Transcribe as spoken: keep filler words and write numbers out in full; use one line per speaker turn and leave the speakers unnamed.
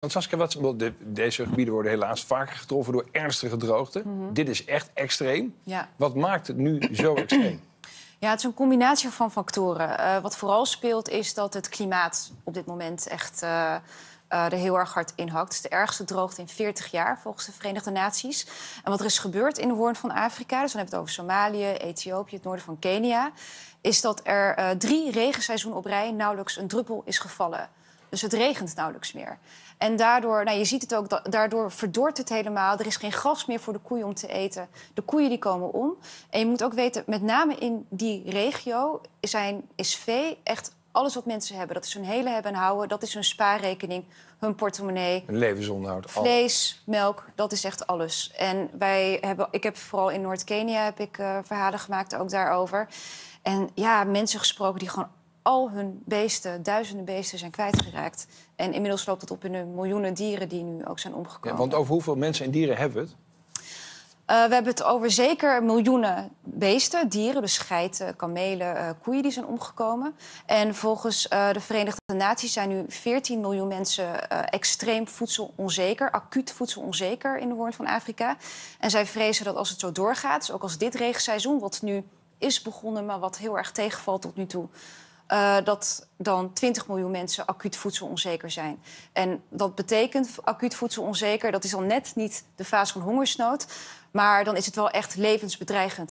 Want Saskia, wat, de, deze gebieden worden helaas vaker getroffen door ernstige droogte. Mm-hmm. Dit is echt extreem. Ja. Wat maakt het nu zo extreem?
Ja, het is een combinatie van factoren. Uh, wat vooral speelt is dat het klimaat op dit moment echt uh, uh, er heel erg hard in hakt. Het is de ergste droogte in veertig jaar volgens de Verenigde Naties. En wat er is gebeurd in de Hoorn van Afrika, dus dan hebben we het over Somalië, Ethiopië, het noorden van Kenia, is dat er uh, drie regenseizoenen op rij nauwelijks een druppel is gevallen. Dus het regent nauwelijks meer. En daardoor, nou, je ziet het ook, daardoor verdort het helemaal. Er is geen gras meer voor de koeien om te eten. De koeien die komen om. En je moet ook weten, met name in die regio zijn, is vee echt alles wat mensen hebben. Dat is hun hele hebben en houden. Dat is hun spaarrekening, hun portemonnee.
Een levensonderhoud.
Vlees, melk, dat is echt alles. En wij hebben, ik heb vooral in Noord-Kenia heb ik uh, verhalen gemaakt ook daarover. En ja, mensen gesproken die gewoon al hun beesten, duizenden beesten, zijn kwijtgeraakt. En inmiddels loopt het op in de miljoenen dieren die nu ook zijn omgekomen.
Ja, want over hoeveel mensen en dieren hebben we het?
Uh, we hebben het over zeker miljoenen beesten, dieren, dus geiten, kamelen, uh, koeien die zijn omgekomen. En volgens uh, de Verenigde Naties zijn nu veertien miljoen mensen uh, extreem voedselonzeker, acuut voedselonzeker in de Hoorn van Afrika. En zij vrezen dat als het zo doorgaat, dus ook als dit regenseizoen, wat nu is begonnen, maar wat heel erg tegenvalt tot nu toe, Uh, dat dan twintig miljoen mensen acuut voedselonzeker zijn. En dat betekent acuut voedselonzeker, dat is al net niet de fase van hongersnood, maar dan is het wel echt levensbedreigend.